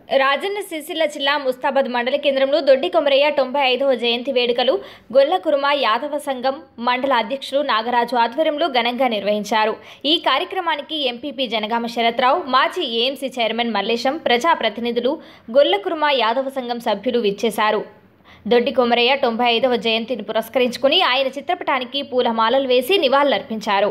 రాజన్న సిరిసిల్ల జిల్లా ముస్తాబాద్ మండల కేంద్రంలో దొడ్డి కొమరయ్య 95వ జయంతి వేడుకలు గొల్లకురుమ యాదవ సంఘం మండల అధ్యక్షులు నాగరాజు ఆధ్వర్యంలో ఘనంగా నిర్వహించారు. ఈ కార్యక్రమానికి ఎంపీపీ జనగామ శరత్రావు, మాజీ ఏఎంసీ చైర్మన్ మల్లేశం, ప్రజాప్రతినిధులు, గొల్లకురుమ యాదవ సంఘం సభ్యులు విచ్చేశారు. దొడ్డి కొమరయ్య 95వ జయంతిని పురస్కరించుకుని ఆయన చిత్రపటానికి పూలమాలలు వేసి నివాళులర్పించారు.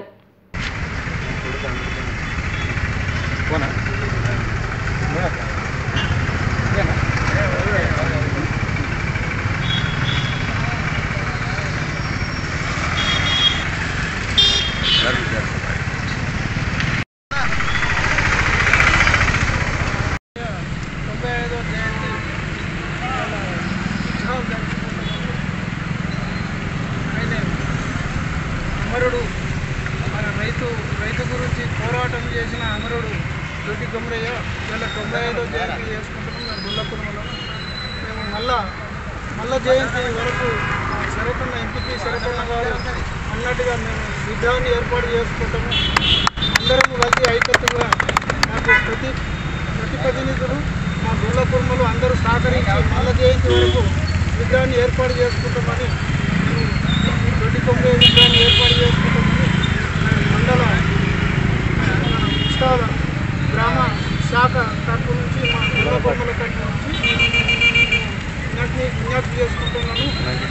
అమరుడు మన రైతు గురించి పోరాటం చేసిన అమరుడు దొడ్డి కొమరయ్య ఇలా 95వ జయంతి చేసుకుంటున్నాం. గొల్లకురుమలో మేము మళ్ళా జయంతి వరకు శరతన్న ఎంపీ శరతన్న గారు అన్నట్టుగా మేము విగ్రహాన్ని ఏర్పాటు చేసుకుంటాము. అందరము కలిసి ఐక్యతగా మాకు ప్రతినిధులు మా గొల్లకురుమలు అందరూ సహకరించి మళ్ళా జయంతి వరకు విగ్రహాన్ని ఏర్పాటు చేసుకుంటామని దొడ్డి కొమరయ్య విగ్రహాన్ని ఏర్పాటు చేసుకుంటామని మండల ముస్తాబాద్ గ్రామ శాఖ తరఫు నుంచి మా గొల్లకురుమల తరఫు నుంచి విజ్ఞప్తి చేసుకుంటున్నాను.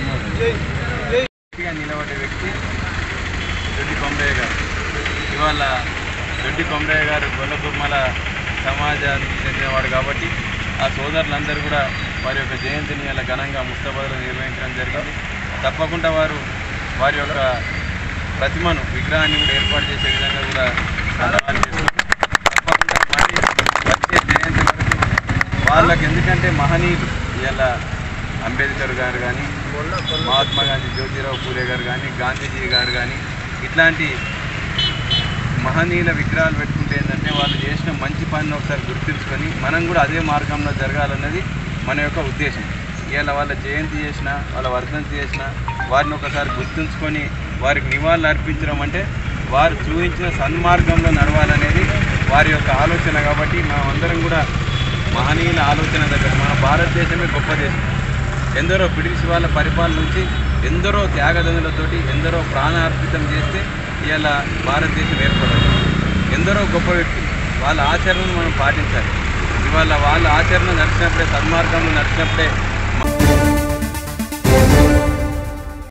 నిలబడ్డ వ్యక్తి దొడ్డి కొమరయ్య గారు. ఇవాళ దొడ్డి కొమరయ్య గారు గొల్లకురుమల సమాజానికి చెందినవాడు కాబట్టి ఆ సోదరులందరూ కూడా వారి యొక్క జయంతిని ఇలా ఘనంగా ముస్తాబాద్లో నిర్వహించడం జరిగింది. తప్పకుండా వారి యొక్క ప్రతిమను విగ్రహాన్ని కూడా ఏర్పాటు చేసే విధంగా కూడా తప్పకుండా మళ్ళీ వచ్చే జయంతి వరకు వాళ్ళకి, ఎందుకంటే మహనీయులు ఇలా అంబేద్కర్ గారు కానీ, మహాత్మా గాంధీ జ్యోతిరావు పూలే గారు కానీ, గాంధీజీ గారు కానీ, ఇట్లాంటి మహనీయుల విగ్రహాలు పెట్టుకుంటే ఏంటంటే వాళ్ళు చేసిన మంచి పనిని ఒకసారి గుర్తుంచుకొని మనం కూడా అదే మార్గంలో జరగాలన్నది మన యొక్క ఉద్దేశం. ఇలా వాళ్ళ జయంతి చేసిన, వాళ్ళ వర్ధంతి చేసిన వారిని ఒకసారి గుర్తుంచుకొని వారికి నివాళులు అర్పించడం అంటే వారు చూపించిన సన్మార్గంలో నడవాలనేది వారి యొక్క ఆలోచన. కాబట్టి మనమందరం కూడా మహనీయుల ఆలోచన దగ్గర మన భారతదేశమే గొప్ప దేశం. ఎందరో బ్రిటిష్ వాళ్ళ పరిపాలన నుంచి ఎందరో త్యాగదనులతోటి ఎందరో ప్రాణార్పితం చేస్తే ఇలా భారతదేశం ఏర్పడదు. ఎందరో గొప్ప వ్యక్తులు వాళ్ళ ఆచరణను మనం పాటించాలి. ఇవాళ వాళ్ళ ఆచరణ నడిచినప్పుడే, సన్మార్గంలో నడిచినప్పుడే